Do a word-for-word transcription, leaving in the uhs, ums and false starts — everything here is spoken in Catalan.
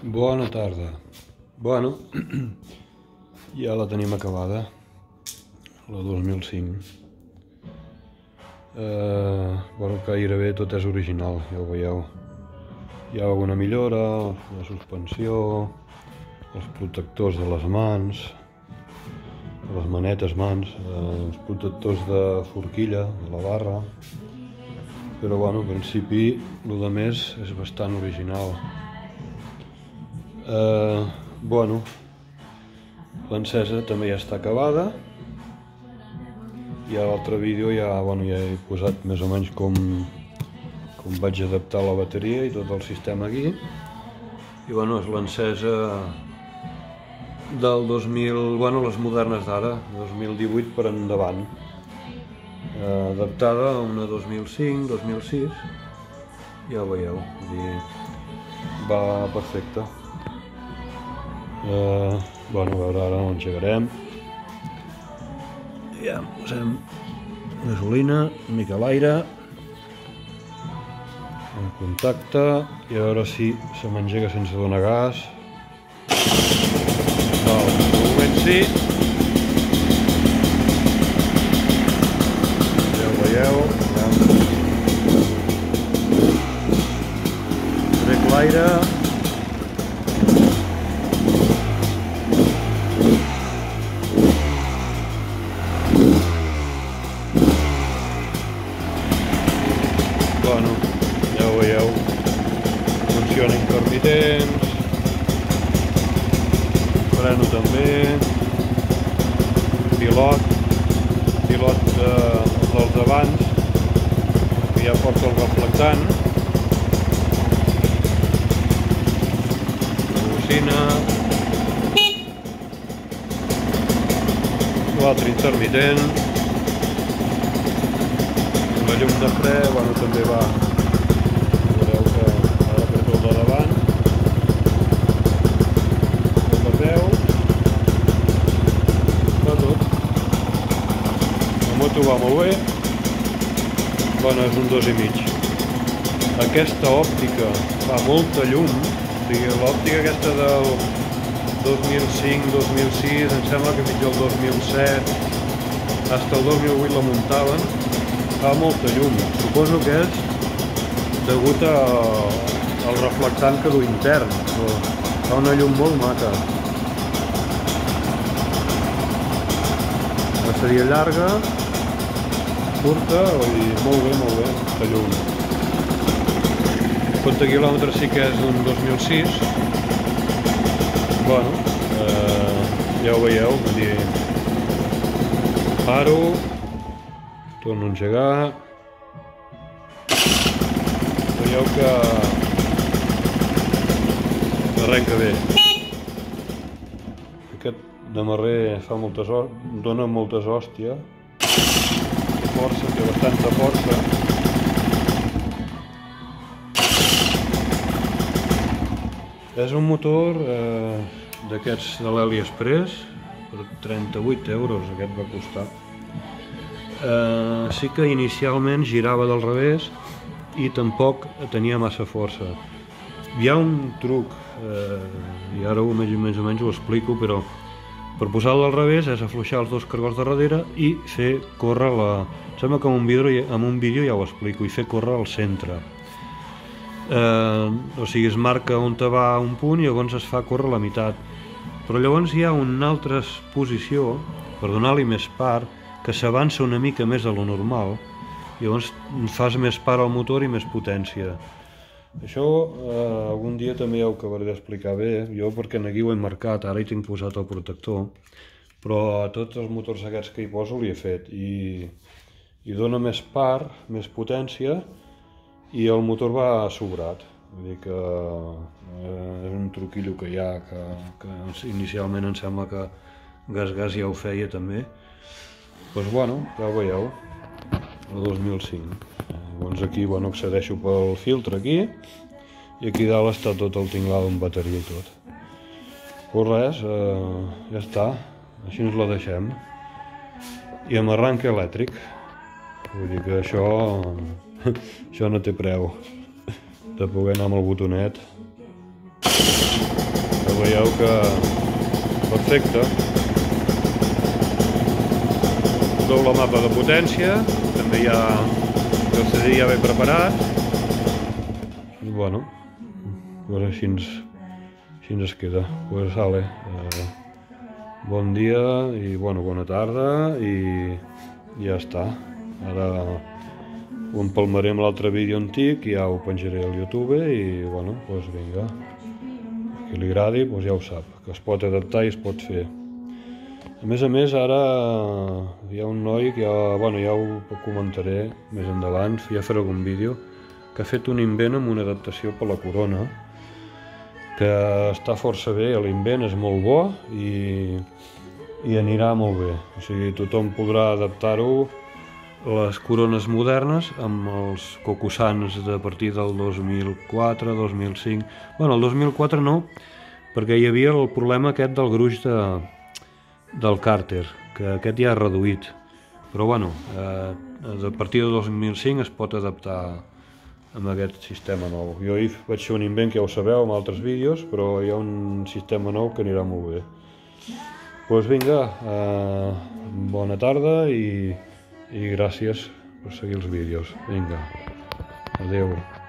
Bona tarda. Bueno, ja la tenim acabada, la dos mil cinc. Eh, bueno, gairebé tot és original, ja ho veieu. Hi ha alguna millora, la suspensió, els protectors de les mans, de les manetes mans, eh, els protectors de forquilla, de la barra. Però bueno, en principi, el de més és bastant original. Eh, bueno, l'encesa també ja està acabada. I a l'altre vídeo ja, bueno, ja he posat més o menys com, com vaig adaptar la bateria i tot el sistema aquí. I bueno, és l'encesa del dos mil, bueno, les modernes d'ara, dos mil divuit per endavant. Eh, adaptada a una dos mil cinc, dos mil sis, ja ho veieu, vull dir, va perfecte. Eh, bueno, a veure, ara l'engegarem. Ja posem gasolina, una mica l'aire, en contacte, i a veure si se m'engega sense donar gas. Val, de moment sí. Ja ho veieu, ja. Trec l'aire. Bueno, ja ho veieu, funciona intermitents, freno també, pilot, pilot de, dels d'abans, que ja porta el reflectant, bocina, l'altre intermitent, la llum de fre, bueno, també va, veureu que ara apreto el de davant, el de peu, va tot. La moto va molt bé, bueno, és un dos i mig. Aquesta òptica fa molta llum, o sigui, l'òptica aquesta del dos mil cinc, dos mil sis, em sembla que fins al dos mil set, fins al dos mil vuit la muntaven, fa molta llum. Suposo que és degut al reflectant que du intern, però fa una llum molt maca. La seria llarga, curta, i molt bé, molt bé, la llum. El compte quilòmetres sí que és d'un dos mil sis. Bueno, eh, ja ho veieu, vull dir, paro, torno a engegar. Veieu que arrenca bé. Aquest demarrer fa moltes hòsties, dona moltes hòsties. Té força, té bastanta força. És un motor eh, d'aquests de l'AliExpress, per trenta-vuit euros aquest va costar. Uh, sí que inicialment girava del revés i tampoc tenia massa força. Hi ha un truc, uh, i ara més, més o menys ho explico, però per posar-lo al revés és afluixar els dos cargols de darrere i fer córrer la... Em sembla que en un vídeo, en un vídeo ja ho explico, i fer córrer al centre. Uh, o sigui, es marca on te va un punt i llavors es fa córrer la meitat. Però llavors hi ha una altra posició, per donar-li més part, que s'avança una mica més de lo normal, i llavors fas més part al motor i més potència. Això eh, algun dia també ja ho acabaré d'explicar bé, jo perquè aquí ho he marcat, ara hi tinc posat el protector, però a tots els motors aquests que hi poso li he fet, i, i dona més part, més potència, i el motor va sobrat. Vull dir que eh, és un truquillo que hi ha, que, que inicialment em sembla que Gas Gas ja ho feia també. Doncs bueno, ja ho veieu, el dos mil cinc. Llavors aquí, bueno, accedeixo pel filtre aquí, i aquí dalt està tot el tinglado amb bateria i tot. Pues res, eh, ja està, així ens la deixem. I amb arranque elèctric. Vull dir que això, això no té preu, de poder anar amb el botonet. que veieu que perfecte. Doble mapa de potència, també hi ha el C D I ja ben preparat. I bueno, pues així ens, així ens queda. Pues vale, eh, bon dia i bueno, bona tarda i ja està. Ara ho empalmaré amb l'altre vídeo antic i ja ho penjaré al YouTube i bueno, pues vinga. A qui li agradi, pues ja ho sap, que es pot adaptar i es pot fer. A més a més, ara hi ha un noi que ja, bueno, ja ho comentaré més endavant, ja faré algun vídeo, que ha fet un invent amb una adaptació per la corona, que està força bé, l'invent és molt bo i, i anirà molt bé. O sigui, tothom podrà adaptar-ho les corones modernes amb els Kokusans de partir del dos mil quatre, dos mil cinc... Bueno, el dos mil quatre no, perquè hi havia el problema aquest del gruix de del càrter, que aquest ja és reduït, però bueno, eh, a partir de dos mil cinc es pot adaptar amb aquest sistema nou. Jo hi vaig fer un invent que ja ho sabeu amb altres vídeos, però hi ha un sistema nou que anirà molt bé. Doncs vinga, eh, bona tarda i, i gràcies per seguir els vídeos. Vinga, adeu.